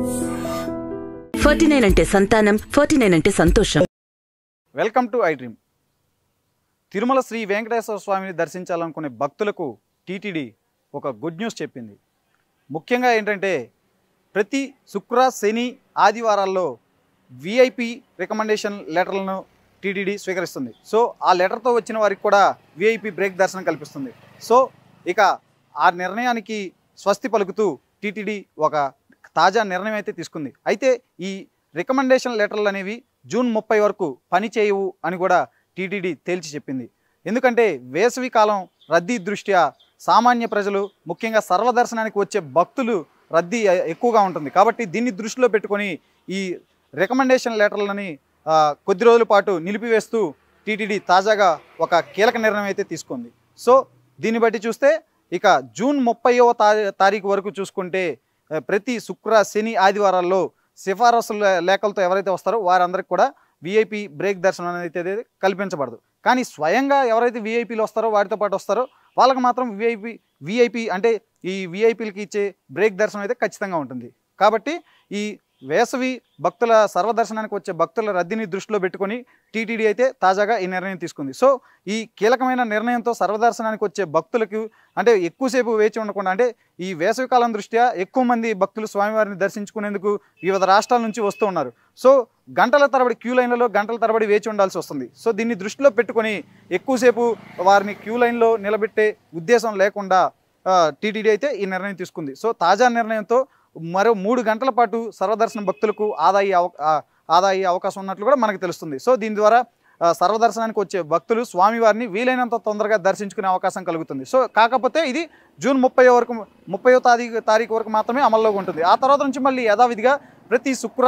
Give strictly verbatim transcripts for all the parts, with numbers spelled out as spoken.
Forty nine అంటే సంతానం, forty nine అంటే సంతోషం. Welcome to iDream. Tirumala Sri Venkateswara స్వామిని దర్శించాలనుకునే భక్తులకు టీటీడీ ఒక గుడ్ న్యూస్ చెప్పింది. ముఖ్యంగా ఏంటంటే ప్రతి శుక్ర, శని, ఆదివారాల్లో విఐపి రికమెండేషన్ లెటర్లను టీటీడీ స్వీకరిస్తుంది. సో ఆ లెటర్తో వచ్చిన వారికి కూడా విఐపి బ్రేక్ దర్శనం కల్పిస్తుంది. సో ఇక ఆ నిర్ణయానికి స్వస్తి పలుకుతూ టీటీడీ ఒక తాజా నిర్ణయం అయితే తీసుకుంది. అయితే ఈ రికమెండేషన్ లెటర్లు అనేవి జూన్ ముప్పై వరకు పని చేయవు అని కూడా టీటీడీ తేల్చి చెప్పింది. ఎందుకంటే వేసవి కాలం రద్దీ దృష్ట్యా సామాన్య ప్రజలు, ముఖ్యంగా సర్వదర్శనానికి వచ్చే భక్తులు రద్దీ ఎక్కువగా ఉంటుంది. కాబట్టి దీన్ని దృష్టిలో పెట్టుకొని ఈ రికమెండేషన్ లెటర్లని కొద్ది రోజుల పాటు నిలిపివేస్తూ టీటీడీ తాజాగా ఒక కీలక నిర్ణయం అయితే తీసుకుంది. సో దీన్ని బట్టి చూస్తే ఇక జూన్ ముప్పైవ తారీఖు వరకు చూసుకుంటే ప్రతి శుక్ర, శని, ఆదివారాల్లో సిఫారసు లేఖలతో ఎవరైతే వస్తారో వారందరికి కూడా విఐపి బ్రేక్ దర్శనం అనేది కల్పించబడదు. కానీ స్వయంగా ఎవరైతే విఐపీలు వస్తారో వారితో పాటు వస్తారో వాళ్ళకి మాత్రం విఐపి విఐపి అంటే ఈ విఐపీలకి ఇచ్చే బ్రేక్ దర్శనం అయితే ఖచ్చితంగా ఉంటుంది. కాబట్టి ఈ వేసవి భక్తుల సర్వదర్శనానికి వచ్చే భక్తుల రద్దీని దృష్టిలో పెట్టుకొని టీటీడీ అయితే తాజాగా ఈ నిర్ణయం తీసుకుంది. సో ఈ కీలకమైన నిర్ణయంతో సర్వదర్శనానికి వచ్చే భక్తులకు అంటే ఎక్కువసేపు వేచి ఉండకుండా, అంటే ఈ వేసవి కాలం దృష్ట్యా ఎక్కువ మంది భక్తులు స్వామివారిని దర్శించుకునేందుకు వివిధ రాష్ట్రాల నుంచి వస్తూ ఉన్నారు. సో గంటల తరబడి క్యూ లైన్లలో గంటల తరబడి వేచి ఉండాల్సి వస్తుంది. సో దీన్ని దృష్టిలో పెట్టుకొని ఎక్కువసేపు వారిని క్యూ లైన్లో నిలబెట్టే ఉద్దేశం లేకుండా టీటీడీ అయితే ఈ నిర్ణయం తీసుకుంది. సో తాజా నిర్ణయంతో మరో మూడు గంటల పాటు సర్వదర్శన భక్తులకు ఆదా అయ్యే ఆదా అయ్యే అవకాశం ఉన్నట్లు కూడా మనకు తెలుస్తుంది. సో దీని ద్వారా సర్వదర్శనానికి వచ్చే భక్తులు స్వామివారిని వీలైనంత తొందరగా దర్శించుకునే అవకాశం కలుగుతుంది. సో కాకపోతే ఇది జూన్ ముప్పై వరకు ముప్పై తారీఖు తారీఖు వరకు మాత్రమే అమల్లోకి ఉంటుంది. ఆ తర్వాత నుంచి మళ్ళీ యథావిధిగా ప్రతి శుక్ర,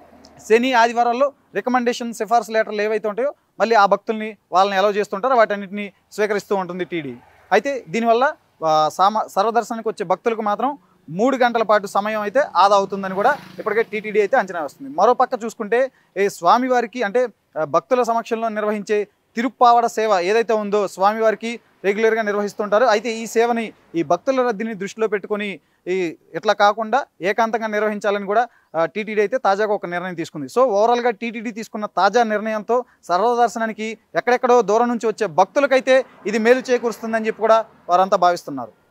శని, ఆదివారాల్లో రికమెండేషన్ సిఫార్సు లెటర్లు ఏవైతే ఉంటాయో మళ్ళీ ఆ భక్తుల్ని వాళ్ళని అలౌ చేస్తుంటారో వాటన్నిటిని స్వీకరిస్తూ ఉంటుంది టీడీ. అయితే దీనివల్ల సామా సర్వదర్శనానికి వచ్చే భక్తులకు మాత్రం మూడు గంటల పాటు సమయం అయితే ఆదా అవుతుందని కూడా ఇప్పటికే టీటీడీ అయితే అంచనా వేస్తుంది. మరోపక్క చూసుకుంటే ఈ స్వామివారికి అంటే భక్తుల సమక్షంలో నిర్వహించే తిరుప్పావడ సేవ ఏదైతే ఉందో స్వామివారికి రెగ్యులర్గా నిర్వహిస్తుంటారు. అయితే ఈ సేవని ఈ భక్తుల రద్దీని దృష్టిలో పెట్టుకొని ఈ ఇట్లా కాకుండా ఏకాంతంగా నిర్వహించాలని కూడా టీటీడీ అయితే తాజాగా ఒక నిర్ణయం తీసుకుంది. సో ఓవరాల్గా టీటీడీ తీసుకున్న తాజా నిర్ణయంతో సర్వదర్శనానికి ఎక్కడెక్కడో దూరం నుంచి వచ్చే భక్తులకైతే ఇది మేలు చేకూరుస్తుందని చెప్పి కూడా వారంతా భావిస్తున్నారు.